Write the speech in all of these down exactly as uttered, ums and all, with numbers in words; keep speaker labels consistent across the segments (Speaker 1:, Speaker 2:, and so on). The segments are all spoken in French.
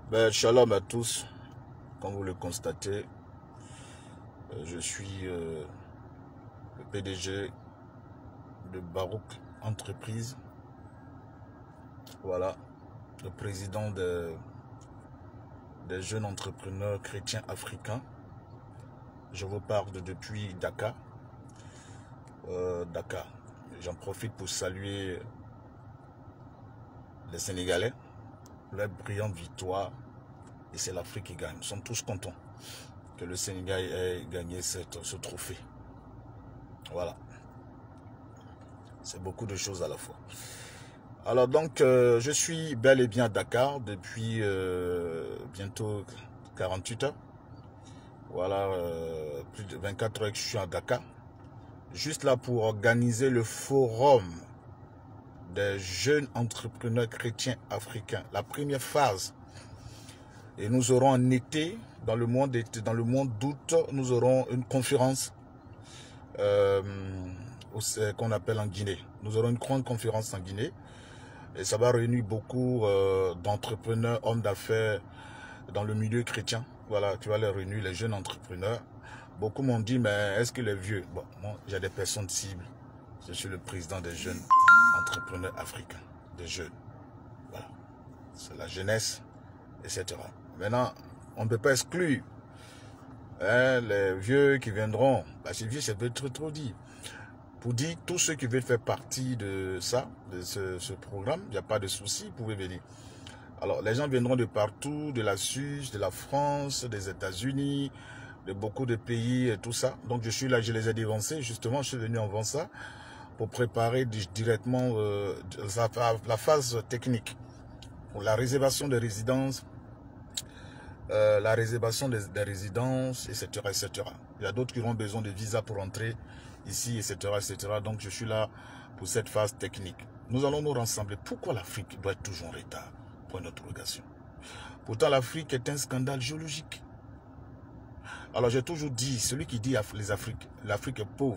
Speaker 1: Ben, shalom à tous. Comme vous le constatez, euh, je suis euh, le P D G de Barouk Entreprise. Voilà, le président de, des jeunes entrepreneurs chrétiens africains. Je vous parle de depuis Dakar. Euh, Dakar. J'en profite pour saluer les Sénégalais, leur brillante victoire. Et c'est l'Afrique qui gagne. Nous sommes tous contents que le Sénégal ait gagné cette, ce trophée. Voilà. C'est beaucoup de choses à la fois. Alors donc, euh, je suis bel et bien à Dakar depuis euh, bientôt quarante-huit heures. Voilà, euh, plus de vingt-quatre heures que je suis à Dakar. Juste là pour organiser le forum des jeunes entrepreneurs chrétiens africains. La première phase. Et nous aurons en été, dans le mois d'été, dans le mois d'août, nous aurons une conférence euh, qu'on appelle en Guinée. Nous aurons une grande conférence en Guinée. Et ça va réunir beaucoup euh, d'entrepreneurs, hommes d'affaires dans le milieu chrétien. Voilà, tu vas les réunir, les jeunes entrepreneurs. Beaucoup m'ont dit, mais est-ce que les vieux... Bon, moi, j'ai des personnes cibles. Je suis le président des jeunes entrepreneurs africains, des jeunes. Voilà, c'est la jeunesse, et cetera. Maintenant, on ne peut pas exclure hein, les vieux qui viendront. Bah, ces vieux, ça peut être trop dit. Pour dire, tous ceux qui veulent faire partie de ça, de ce, ce programme, il n'y a pas de souci, vous pouvez venir. Alors, les gens viendront de partout, de la Suisse, de la France, des États-Unis, de beaucoup de pays et tout ça. Donc, je suis là, je les ai dévancés. Justement, je suis venu avant ça pour préparer directement euh, la phase technique pour la réservation des résidences, euh, la réservation des, des résidences, et cetera, et cetera. Il y a d'autres qui auront besoin de visa pour entrer ici, et cetera, et cetera. Donc, je suis là pour cette phase technique. Nous allons nous rassembler. Pourquoi l'Afrique doit être toujours en retard? Point d'interrogation. Pourtant, l'Afrique est un scandale géologique. Alors, j'ai toujours dit, celui qui dit les Afriques, l'Afrique est pauvre,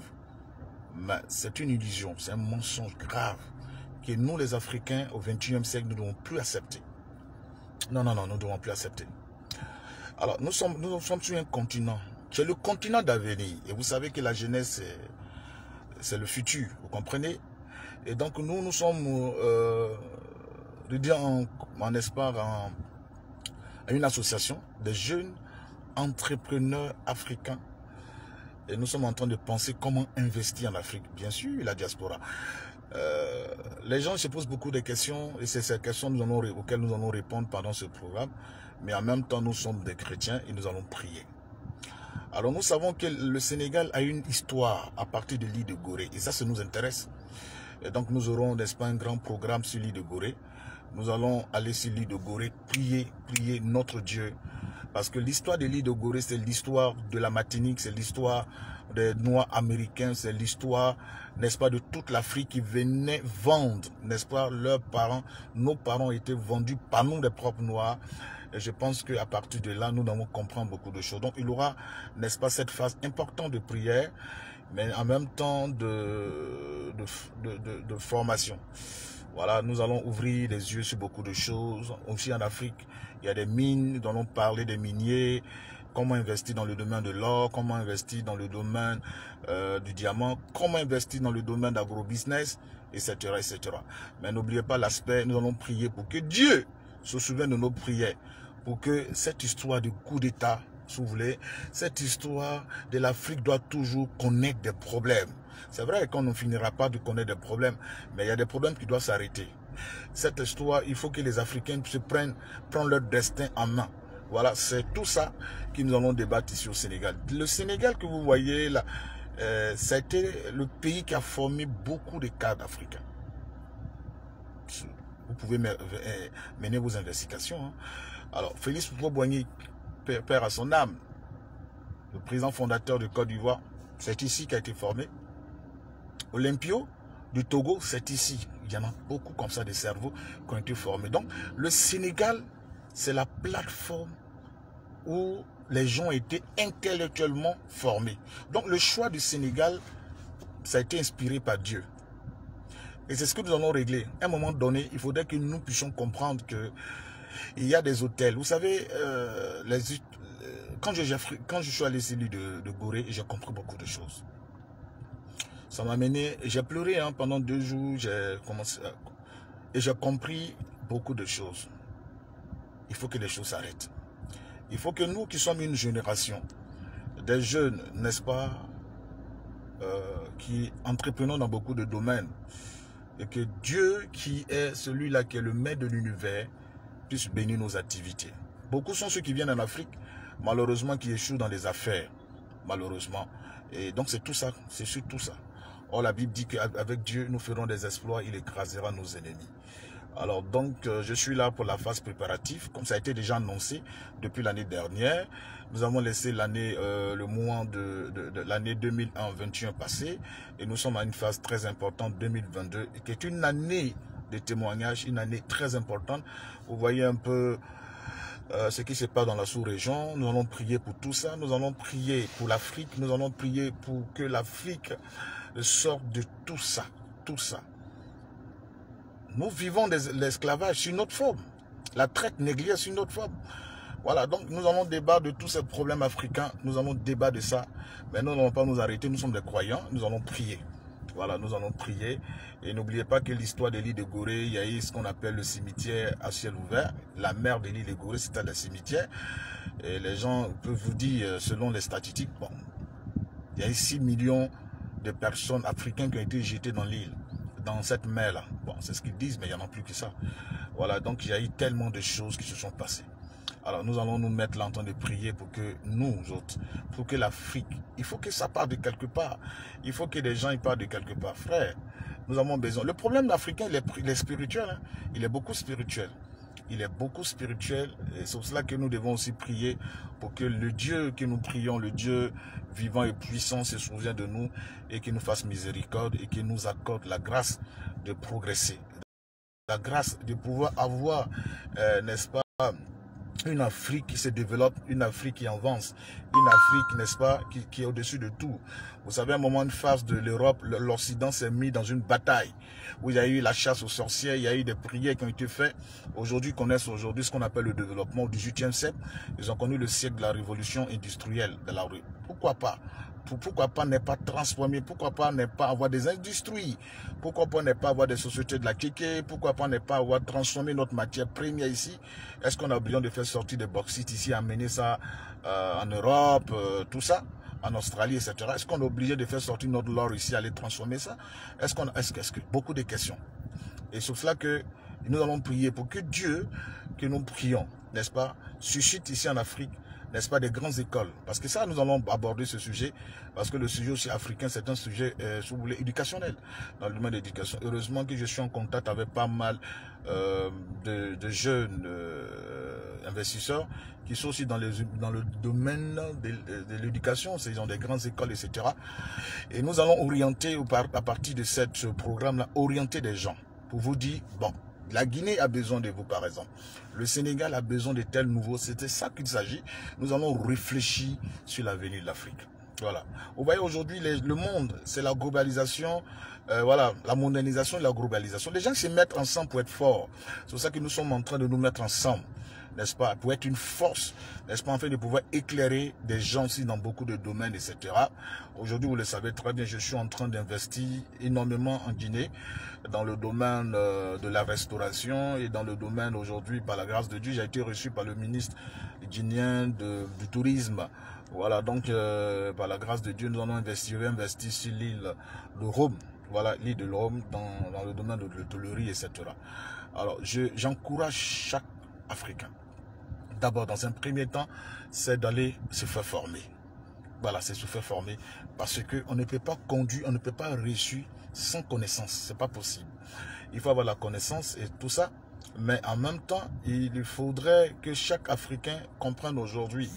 Speaker 1: c'est une illusion, c'est un mensonge grave que nous, les Africains, au vingt-et-unième siècle, nous ne devons plus accepter. Non, non, non, nous ne devons plus accepter. Alors, nous sommes, nous sommes sur un continent. C'est le continent d'avenir. Et vous savez que la jeunesse, c'est le futur. Vous comprenez? Et donc, nous, nous sommes, euh, de dire en, en espoir, en, en une association des jeunes entrepreneurs africains. Et nous sommes en train de penser comment investir en Afrique. Bien sûr, la diaspora. Euh, les gens se posent beaucoup de questions et c'est ces questions nous allons, auxquelles nous allons répondre pendant ce programme. Mais en même temps, nous sommes des chrétiens et nous allons prier. Alors, nous savons que le Sénégal a une histoire à partir de l'île de Gorée. Et ça, ça nous intéresse. Et donc, nous aurons, n'est-ce pas, un grand programme sur l'île de Gorée. Nous allons aller sur l'île de Gorée, prier, prier notre Dieu. Parce que l'histoire de l'île de Gorée, c'est l'histoire de la Martinique, c'est l'histoire des Noirs américains, c'est l'histoire, n'est-ce pas, de toute l'Afrique qui venait vendre, n'est-ce pas, leurs parents. Nos parents étaient vendus par nous, des propres Noirs. Et je pense qu'à partir de là, nous devons comprendre beaucoup de choses. Donc, il y aura, n'est-ce pas, cette phase importante de prière, mais en même temps de, de, de, de, de formation. Voilà, nous allons ouvrir les yeux sur beaucoup de choses. Aussi en Afrique, il y a des mines, nous allons parler des miniers, comment investir dans le domaine de l'or, comment investir dans le domaine euh, du diamant, comment investir dans le domaine d'agro-business, et cetera, et cetera. Mais n'oubliez pas l'aspect, nous allons prier pour que Dieu se souvienne de nos prières, pour que cette histoire de coup d'État, si vous voulez, cette histoire de l'Afrique doit toujours connaître des problèmes. C'est vrai qu'on ne finira pas de connaître des problèmes, mais il y a des problèmes qui doivent s'arrêter. Cette histoire, il faut que les Africains se prennent, prennent leur destin en main. Voilà, c'est tout ça que nous allons débattre ici au Sénégal. Le Sénégal que vous voyez là, euh, ça a été le pays qui a formé beaucoup de cadres africains. Vous pouvez mener vos investigations. Hein. Alors, Félix Houphouët-Boigny, père à son âme, le président fondateur de Côte d'Ivoire, c'est ici qu'a été formé. Olympio du Togo, c'est ici. Il y en a beaucoup comme ça de cerveaux qui ont été formés. Donc, le Sénégal, c'est la plateforme où les gens étaient intellectuellement formés. Donc, le choix du Sénégal, ça a été inspiré par Dieu. Et c'est ce que nous allons régler. À un moment donné, il faudrait que nous puissions comprendre que Il y a des hôtels. Vous savez, euh, les, quand, je, quand je suis allé sur l'île de, de Gorée, j'ai compris beaucoup de choses. Ça m'a mené, j'ai pleuré hein, pendant deux jours, j'ai commencé à, et j'ai compris beaucoup de choses. Il faut que les choses s'arrêtent. Il faut que nous qui sommes une génération, des jeunes, n'est-ce pas, euh, qui entreprenons dans beaucoup de domaines, et que Dieu qui est celui-là qui est le maître de l'univers puisse bénir nos activités. Beaucoup sont ceux qui viennent en Afrique, malheureusement qui échouent dans les affaires, malheureusement. Et donc c'est tout ça, c'est sur tout ça. Or la Bible dit qu'avec Dieu nous ferons des exploits, il écrasera nos ennemis. Alors donc euh, je suis là pour la phase préparative, comme ça a été déjà annoncé depuis l'année dernière. Nous avons laissé l'année, euh, le mois de, de, de l'année deux mille vingt et un passé et nous sommes à une phase très importante deux mille vingt-deux, qui est une année de témoignage, une année très importante. Vous voyez un peu euh, ce qui se passe dans la sous-région. Nous allons prier pour tout ça, nous allons prier pour l'Afrique, nous allons prier pour que l'Afrique sorte de tout ça, tout ça. Nous vivons l'esclavage sur notre forme. La traite négrière sur notre forme. Voilà, donc nous allons débattre de tous ces problèmes africains. Nous allons débattre de ça. Mais nous n'allons pas nous arrêter. Nous sommes des croyants. Nous allons prier. Voilà, nous allons prier. Et n'oubliez pas que l'histoire de l'île de Gorée, il y a eu ce qu'on appelle le cimetière à ciel ouvert. La mer de l'île de Gorée, c'était le cimetière. Et les gens peuvent vous dire, selon les statistiques, bon, il y a eu six millions de personnes africaines qui ont été jetées dans l'île, dans cette mer-là. Bon, c'est ce qu'ils disent, mais il n'y en a plus que ça. Voilà, donc il y a eu tellement de choses qui se sont passées. Alors nous allons nous mettre là en train de prier pour que nous autres, pour que l'Afrique, il faut que ça parte de quelque part. Il faut que les gens ils partent de quelque part. Frère, nous avons besoin. Le problème africain, il est, il est spirituel. Hein? Il est beaucoup spirituel. Il est beaucoup spirituel. Et c'est pour cela que nous devons aussi prier pour que le Dieu que nous prions, le Dieu vivant et puissant, se souvienne de nous et qu'il nous fasse miséricorde et qu'il nous accorde la grâce de progresser. La grâce de pouvoir avoir, euh, n'est-ce pas, une Afrique qui se développe, une Afrique qui avance, une Afrique, n'est-ce pas, qui, qui est au-dessus de tout. Vous savez, à un moment de phase de l'Europe, l'Occident s'est mis dans une bataille où il y a eu la chasse aux sorcières, il y a eu des prières qui ont été faites. Aujourd'hui, ils connaissent aujourd'hui ce qu'on appelle le développement au dix-huitième siècle. Ils ont connu le siècle de la révolution industrielle de la rue. Pourquoi pas? Pourquoi pas ne pas transformer? Pourquoi pas ne pas avoir des industries? Pourquoi pas ne pas avoir des sociétés de la kéké? Pourquoi pas ne pas avoir transformé notre matière première ici? Est-ce qu'on a besoin de faire sortir des bauxite ici, amener ça euh, en Europe, euh, tout ça, en Australie, et cetera. Est-ce qu'on est obligé de faire sortir notre l'or ici, aller transformer ça? Est-ce qu'on, est-ce que, est-ce que beaucoup de questions. Et c'est cela que nous allons prier pour que Dieu, que nous prions, n'est-ce pas, suscite ici en Afrique, n'est-ce pas, des grandes écoles. Parce que ça, nous allons aborder ce sujet, parce que le sujet aussi africain, c'est un sujet, euh, si vous voulez, éducationnel, dans le domaine de l'éducation. Heureusement que je suis en contact avec pas mal euh, de, de jeunes euh, investisseurs qui sont aussi dans, les, dans le domaine de, de l'éducation, ils ont des grandes écoles, et cetera. Et nous allons orienter, à partir de ce programme-là, orienter des gens, pour vous dire, bon, la Guinée a besoin de vous, par exemple. Le Sénégal a besoin de tels nouveaux. C'était ça qu'il s'agit. Nous allons réfléchir sur l'avenir de l'Afrique. Voilà. Vous voyez, aujourd'hui, le monde, c'est la globalisation, euh, voilà, la modernisation et la globalisation. Les gens se mettent ensemble pour être forts. C'est pour ça que nous sommes en train de nous mettre ensemble, n'est-ce pas, pour être une force, n'est-ce pas, en fait, de pouvoir éclairer des gens aussi dans beaucoup de domaines, et cetera. Aujourd'hui, vous le savez très bien, je suis en train d'investir énormément en Guinée, dans le domaine euh, de la restauration et dans le domaine, aujourd'hui, par la grâce de Dieu, j'ai été reçu par le ministre guinéen de, du tourisme. Voilà, donc, euh, par la grâce de Dieu, nous allons investir, investir sur l'île de Rome. Voilà, l'île de Rome, dans, dans le domaine de l'hôtellerie, et cetera. Alors, j'encourage chaque Africain. D'abord, dans un premier temps, c'est d'aller se faire former. Voilà, c'est se faire former. Parce qu'on ne peut pas conduire, on ne peut pas réussir sans connaissance. C'est pas possible. Il faut avoir la connaissance et tout ça. Mais en même temps, il faudrait que chaque Africain comprenne aujourd'hui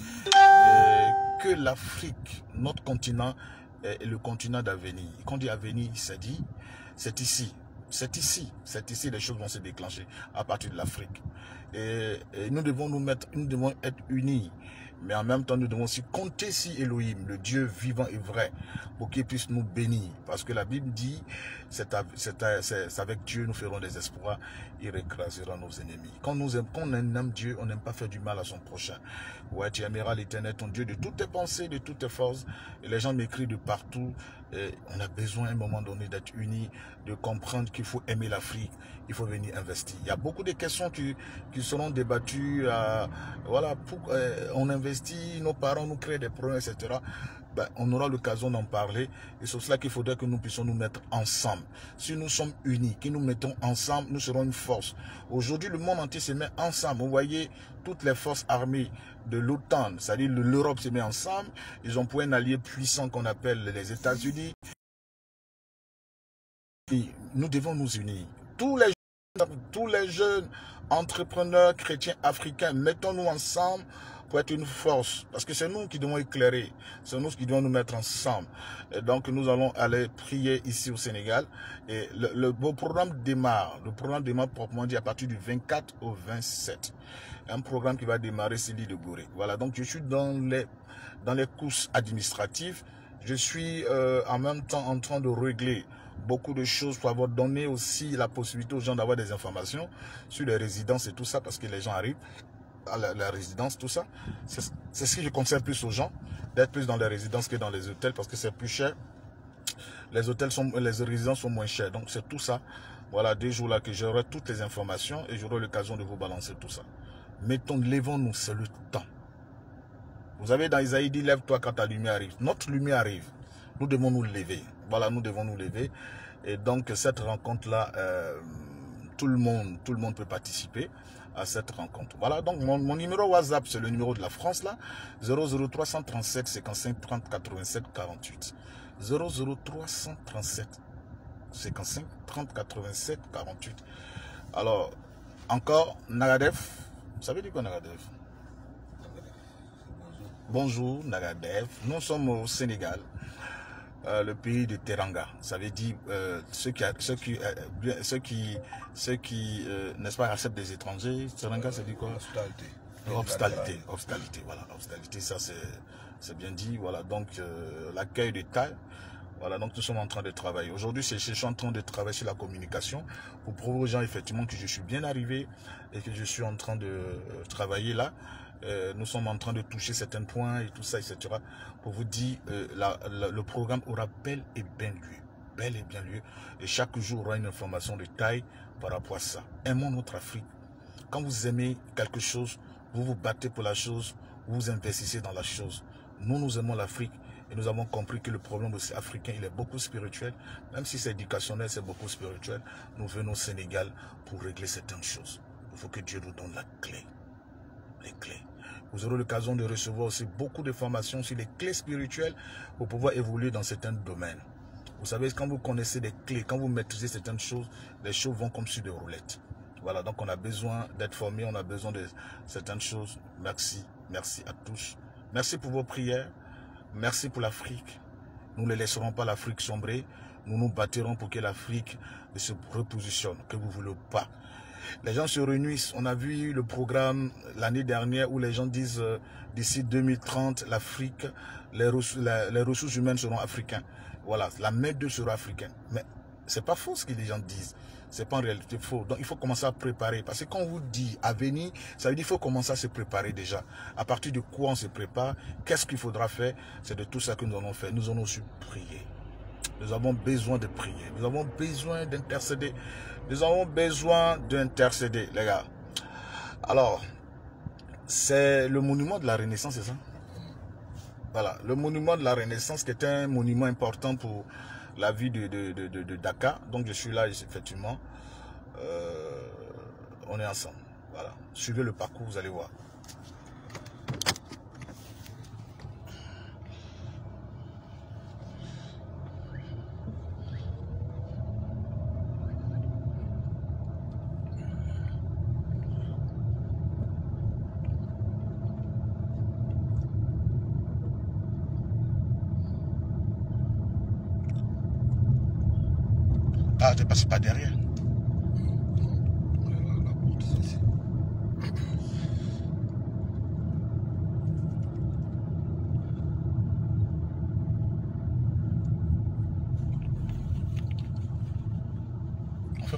Speaker 1: que l'Afrique, notre continent, est le continent d'avenir. Quand on dit avenir, c'est dit, c'est ici. C'est ici, c'est ici les choses vont se déclencher à partir de l'Afrique. Et, et nous devons nous mettre, nous devons être unis. Mais en même temps, nous devons aussi compter sur Elohim, le Dieu vivant et vrai, pour qu'il puisse nous bénir. Parce que la Bible dit, c'est avec Dieu nous ferons des espoirs, il écrasera nos ennemis. Quand, nous aimons, quand on aime Dieu, on n'aime pas faire du mal à son prochain. Ouais, tu aimeras l'Éternel, ton Dieu, de toutes tes pensées, de toutes tes forces. Et les gens m'écrivent de partout. Et on a besoin à un moment donné d'être unis, de comprendre qu'il faut aimer l'Afrique, il faut venir investir. Il y a beaucoup de questions qui, qui seront débattues. Euh, voilà, pour, euh, on investit, nos parents nous créent des problèmes, et cetera. Ben, on aura l'occasion d'en parler. Et c'est cela qu'il faudrait que nous puissions nous mettre ensemble. Si nous sommes unis, que nous mettons ensemble, nous serons une force. Aujourd'hui, le monde entier se met ensemble. Vous voyez, toutes les forces armées de l'OTAN, c'est-à-dire l'Europe se met ensemble. Ils ont pour un allié puissant qu'on appelle les États-Unis. Nous devons nous unir. Tous les, tous les jeunes entrepreneurs chrétiens africains, mettons-nous ensemble pour être une force. Parce que c'est nous qui devons éclairer. C'est nous qui devons nous mettre ensemble. Et donc nous allons aller prier ici au Sénégal. Et le, le, le programme démarre. Le programme démarre proprement dit à partir du vingt-quatre au vingt-sept. Un programme qui va démarrer sur l'île de Gorée. Voilà, donc je suis dans les, dans les courses administratives. Je suis euh, en même temps en train de régler beaucoup de choses pour avoir donné aussi la possibilité aux gens d'avoir des informations sur les résidences et tout ça, parce que les gens arrivent à la, la résidence, tout ça. C'est ce que je conseille plus aux gens, d'être plus dans les résidences que dans les hôtels, parce que c'est plus cher. Les hôtels sont, les résidences sont moins chères. Donc c'est tout ça. Voilà, des jours là que j'aurai toutes les informations et j'aurai l'occasion de vous balancer tout ça. Mettons, levons-nous, c'est le temps. Vous avez dans Isaïe dit, lève-toi quand ta lumière arrive. Notre lumière arrive. Nous devons nous lever. Voilà, nous devons nous lever. Et donc, cette rencontre-là, euh, tout le monde, tout le monde peut participer à cette rencontre. Voilà, donc mon, mon numéro WhatsApp, c'est le numéro de la France, là. zéro zéro trois cent trente-sept cinquante-cinq trente quatre-vingt-sept quarante-huit. zéro zéro trois cent trente-sept cinquante-cinq trente quatre-vingt-sept quarante-huit. Alors, encore, Nagadef. Vous savez dire quoi, Nagadef? Bonjour, Nagadef. Nous sommes au Sénégal. Euh, le pays de Teranga, ça veut dire euh, ceux qui, ceux qui, euh, ceux qui, ceux qui euh, n'est-ce pas, acceptent des étrangers. Teranga, ça dit quoi? Hospitalité. Hospitalité, hospitalité, voilà, hospitalité, ça c'est bien dit, voilà, donc euh, l'accueil de taille, voilà, donc nous sommes en train de travailler. Aujourd'hui, je suis en train de travailler sur la communication pour prouver aux gens effectivement que je suis bien arrivé et que je suis en train de euh, travailler là. Euh, nous sommes en train de toucher certains points et tout ça, et cetera. Pour vous dire, euh, la, la, le programme aura bel et bien lieu. Bel et bien lieu. Et chaque jour aura une information de taille par rapport à ça. Aimons notre Afrique. Quand vous aimez quelque chose, vous vous battez pour la chose, vous investissez dans la chose. Nous, nous aimons l'Afrique et nous avons compris que le problème aussi africain, il est beaucoup spirituel. Même si c'est éducationnel, c'est beaucoup spirituel. Nous venons au Sénégal pour régler certaines choses. Il faut que Dieu nous donne la clé. Les clés. Vous aurez l'occasion de recevoir aussi beaucoup de formations sur les clés spirituelles pour pouvoir évoluer dans certains domaines. Vous savez, quand vous connaissez des clés, quand vous maîtrisez certaines choses, les choses vont comme sur des roulettes. Voilà, donc on a besoin d'être formé, on a besoin de certaines choses. Merci, merci à tous. Merci pour vos prières, merci pour l'Afrique. Nous ne laisserons pas l'Afrique sombrer, nous nous battrons pour que l'Afrique se repositionne, que vous ne voulez pas. Les gens se réunissent. On a vu le programme l'année dernière où les gens disent euh, d'ici deux mille trente, l'Afrique, les, les, les ressources humaines seront africaines. Voilà, la main d'eux sera africaine. Mais c'est pas faux ce que les gens disent. C'est pas en réalité faux. Donc il faut commencer à préparer. Parce que quand on vous dit à venir, ça veut dire qu'il faut commencer à se préparer déjà. À partir de quoi on se prépare? Qu'est-ce qu'il faudra faire? C'est de tout ça que nous allons faire. Nous allons aussi prier. Nous avons besoin de prier. Nous avons besoin d'intercéder. Nous avons besoin d'intercéder, les gars. Alors, c'est le monument de la Renaissance, c'est ça? Voilà, le monument de la Renaissance qui est un monument important pour la vie de, de, de, de, de Dakar. Donc, je suis là, effectivement. Euh, on est ensemble. Voilà. Suivez le parcours, vous allez voir. Ah, t'es passé pas derrière.
Speaker 2: La porte, c'est ici.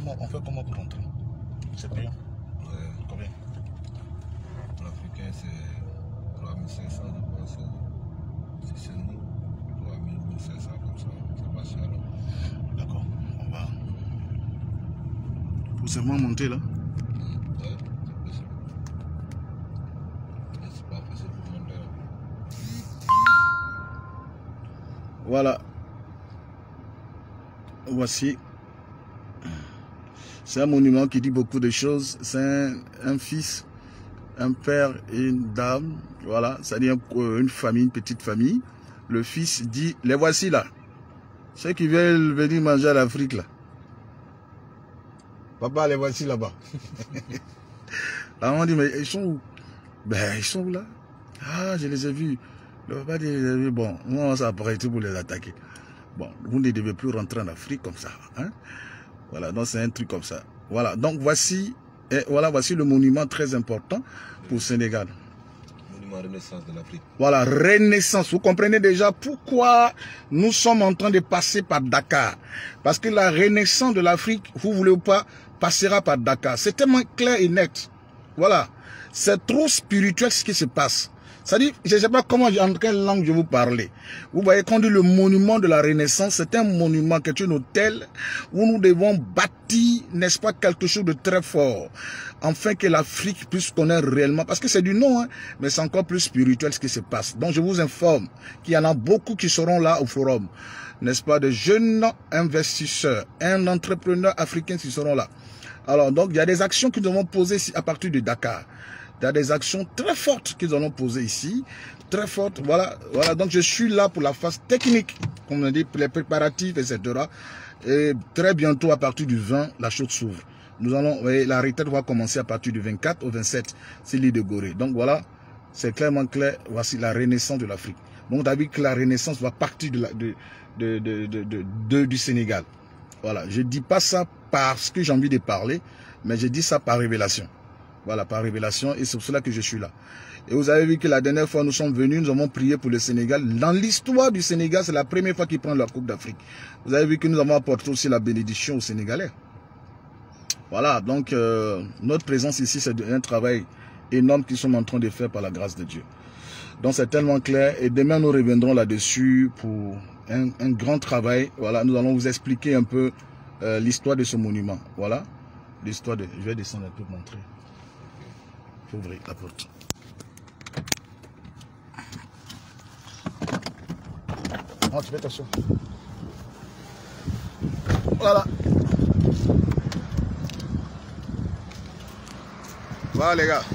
Speaker 1: comment, on fait comment pour rentrer? C'est payant?
Speaker 2: Ouais.
Speaker 1: Combien?
Speaker 2: Pour l'Africain, c'est trois mille cinq cents, je pense. Si c'est nous, trois mille cinq cents comme ça, c'est pas cher.
Speaker 1: D'accord, on va. Faut seulement monter là?
Speaker 2: Ouais, c'est possible. Mais c'est pas facile pour monter là.
Speaker 1: Voilà. Voici. C'est un monument qui dit beaucoup de choses. C'est un, un fils, un père et une dame. Voilà, c'est-à-dire une famille, une petite famille. Le fils dit, les voici là. Ceux qui veulent venir manger à l'Afrique là. Papa, les voici là-bas. Là, on dit, mais ils sont où? Ben, ils sont où là? Ah, je les ai vus. Le papa dit, bon, on s'est apprêté pour les attaquer. Bon, vous ne devez plus rentrer en Afrique comme ça. Hein? Voilà, donc c'est un truc comme ça. Voilà, donc voici, et voilà, voici le monument très important pour le Sénégal.
Speaker 2: Monument Renaissance de l'Afrique.
Speaker 1: Voilà, Renaissance. Vous comprenez déjà pourquoi nous sommes en train de passer par Dakar. Parce que la Renaissance de l'Afrique, vous voulez ou pas, passera par Dakar. C'est tellement clair et net. Voilà, c'est trop spirituel ce qui se passe. C'est-à-dire, je ne sais pas comment, en quelle langue je vous parlais. Vous voyez, quand on dit le monument de la Renaissance, c'est un monument qui est un hôtel où nous devons bâtir, n'est-ce pas, quelque chose de très fort. Afin que l'Afrique puisse connaître réellement, parce que c'est du nom, hein, mais c'est encore plus spirituel ce qui se passe. Donc, je vous informe qu'il y en a beaucoup qui seront là au forum. N'est-ce pas, de jeunes investisseurs, un entrepreneur africain qui seront là. Alors, donc, il y a des actions que nous devons poser à partir de Dakar. Il y a des actions très fortes qu'ils allons poser ici, très fortes. Voilà, voilà. Donc je suis là pour la phase technique, comme on dit, les préparatifs, et cetera. Et très bientôt, à partir du vingt, la chose s'ouvre. Nous allons, vous voyez, la retraite va commencer à partir du vingt-quatre au vingt-sept, c'est l'île de Gorée. Donc voilà, c'est clairement clair. Voici la renaissance de l'Afrique. Donc, on a vu que la renaissance va partir de la, de, de, de, de, de, de, du Sénégal. Voilà, je ne dis pas ça parce que j'ai envie de parler, mais je dis ça par révélation. Voilà, par révélation, et c'est pour cela que je suis là. Et vous avez vu que la dernière fois nous sommes venus, nous avons prié pour le Sénégal. Dans l'histoire du Sénégal, c'est la première fois qu'ils prennent la Coupe d'Afrique. Vous avez vu que nous avons apporté aussi la bénédiction aux Sénégalais. Voilà, donc euh, notre présence ici, c'est un travail énorme qu'ils sont en train de faire par la grâce de Dieu. Donc c'est tellement clair, et demain nous reviendrons là-dessus pour un, un grand travail. Voilà, nous allons vous expliquer un peu euh, l'histoire de ce monument. Voilà, l'histoire de... Je vais descendre un peu pour montrer. Ouvrir la porte. Oh, tu fais attention. Voilà. Voilà les gars.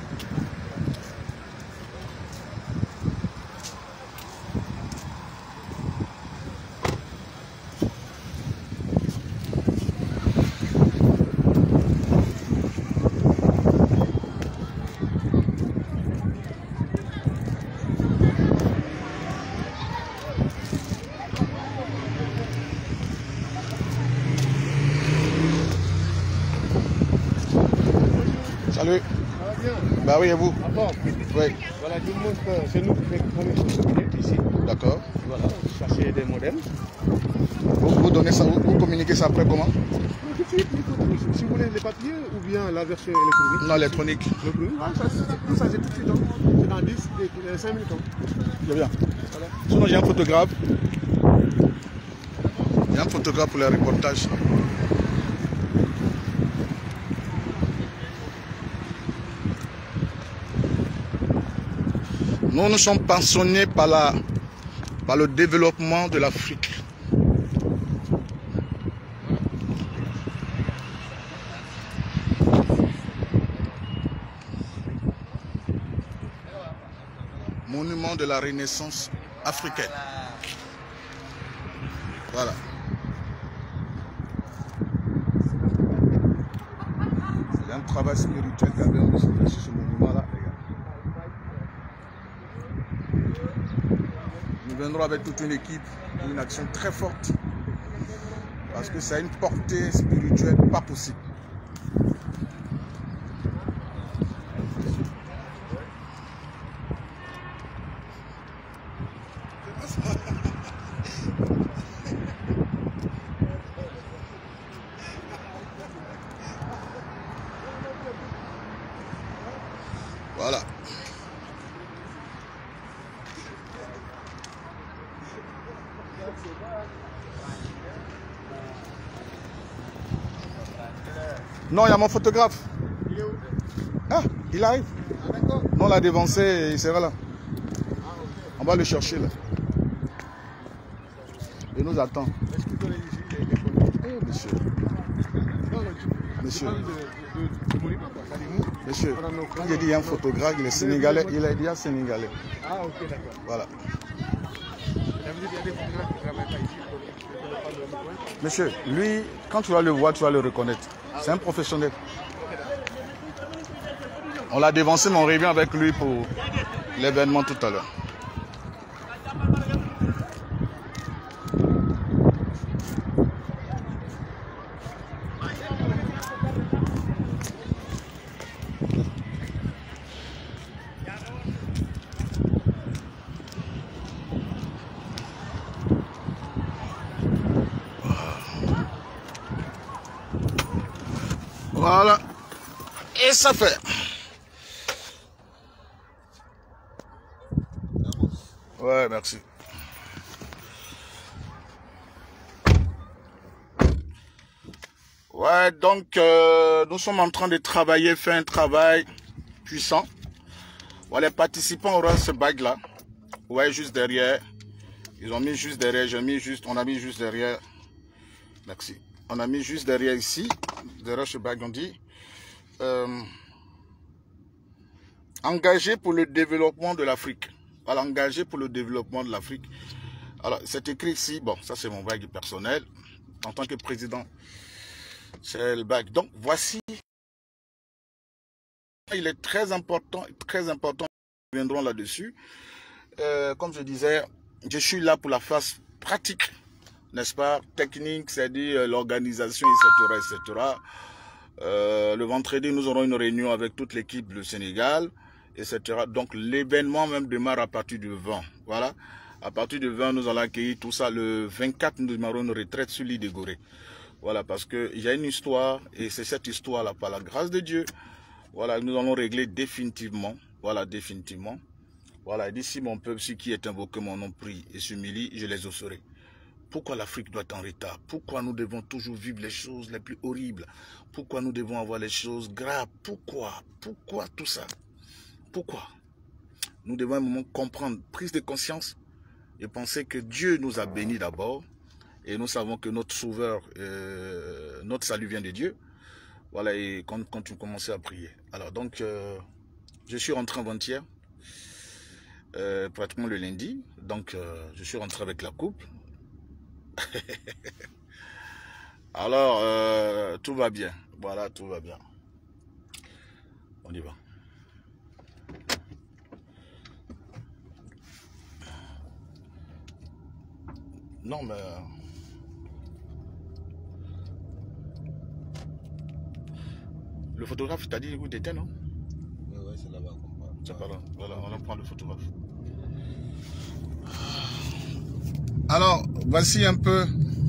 Speaker 1: Salut.
Speaker 3: Ça va bien?
Speaker 1: Bah oui, et vous?
Speaker 3: Ah bon?
Speaker 1: Oui.
Speaker 3: Voilà, je vous montre, c'est nous qui faisons ici.
Speaker 1: D'accord.
Speaker 3: Voilà, chercher des modems.
Speaker 1: Vous, vous donnez ça, vous, vous communiquez ça après comment?
Speaker 3: Tout de suite, si vous voulez les papiers ou bien la version électronique.
Speaker 1: Non, électronique.
Speaker 3: Électronique, ah, ça, tout ça c'est tout de suite. Hein. C'est dans dix, cinq minutes. Hein.
Speaker 1: C'est bien.
Speaker 3: Voilà.
Speaker 1: Sinon, j'ai un photographe. Il y a un photographe pour les reportages. Nous, nous sommes passionnés par, la, par le développement de l'Afrique. Monument de la Renaissance africaine. Voilà. C'est un travail spirituel qu'avait on fait sur ce monument-là, les gars. Nous viendrons avec toute une équipe, une action très forte, parce que ça a une portée spirituelle pas possible. Voilà. Non, il y a mon photographe.
Speaker 3: Il est où?
Speaker 1: Ah, il arrive.
Speaker 3: Ah, d'accord.
Speaker 1: Non, on l'a dévancé, il sera là.
Speaker 3: Ah, ok.
Speaker 1: On va le chercher là. Il nous attend.
Speaker 3: Est-ce qu'il peut aller ici? Il est connu.
Speaker 1: Eh, monsieur.
Speaker 3: Non, non, tu-
Speaker 1: Monsieur.
Speaker 3: tu parles de- de- de Moriba, quoi. Ça dit nous.
Speaker 1: Monsieur,
Speaker 3: On a nos-
Speaker 1: il a dit il y a un photographe, il est sénégalais, il est déjà sénégalais.
Speaker 3: Ah, ok, d'accord.
Speaker 1: Voilà.
Speaker 3: Ça veut dire qu'il y a des photographes qui ne travaillent pas ici. pour- pour- pour- pour- pour- pour-
Speaker 1: Monsieur, lui, quand tu vas le voir, tu vas le reconnaître. C'est un professionnel. On l'a dévancé, mais on revient avec lui pour l'événement tout à l'heure. Voilà. Et ça fait. Ouais, merci. Ouais, donc euh, nous sommes en train de travailler, faire un travail puissant. Voilà, les participants auront ce bague-là. Ouais, juste derrière. Ils ont mis juste derrière, j'ai mis juste, on a mis juste derrière. Merci. On a mis juste derrière ici, derrière ce bague, on dit. Euh, engagé pour le développement de l'Afrique. Voilà, engagé pour le développement de l'Afrique. Alors, c'est écrit ici, bon, ça c'est mon bague personnel. En tant que président, c'est le bague. Donc, voici. Il est très important, très important. Nous reviendrons là-dessus. Euh, comme je disais, je suis là pour la phase pratique, n'est-ce pas, technique, c'est-à-dire l'organisation, et cetera, et cetera. Euh, le vendredi, nous aurons une réunion avec toute l'équipe du Sénégal, et cetera. Donc, l'événement même démarre à partir du vingt. Voilà. À partir du vingt, nous allons accueillir tout ça. Le vingt-quatre, nous démarrons une retraite sur l'île de Gorée. Voilà, parce qu'il y a une histoire, et c'est cette histoire-là, par la grâce de Dieu, voilà, nous allons régler définitivement. Voilà, définitivement. Voilà, d'ici mon peuple, ce qui est invoqué mon nom prie et s'humilie, je les osserai. Pourquoi l'Afrique doit être en retard? Pourquoi nous devons toujours vivre les choses les plus horribles? Pourquoi nous devons avoir les choses graves? Pourquoi? Pourquoi tout ça? Pourquoi? Nous devons à un moment comprendre, prise de conscience et penser que Dieu nous a bénis d'abord. Et nous savons que notre sauveur, euh, notre salut vient de Dieu. Voilà, et quand, quand tu commençais à prier. Alors donc, euh, je suis rentré avant-hier. Euh, pratiquement le lundi, donc euh, je suis rentré avec la coupe. Alors euh, tout va bien, voilà, tout va bien. On y va. Non mais le photographe t'a dit où t'étais, non?
Speaker 2: Ouais, ouais, c'est là-bas qu'on parle.
Speaker 1: C'est pas là. Voilà, on va prendre le photographe. Alors, voici un peu.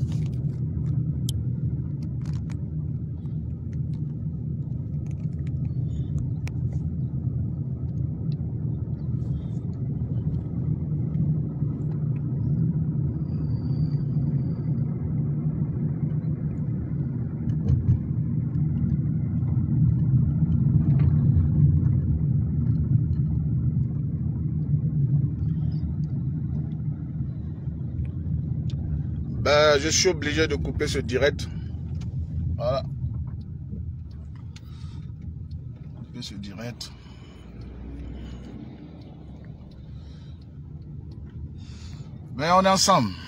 Speaker 1: Ben, je suis obligé de couper ce direct. Voilà. Couper ce direct. Mais on est ensemble.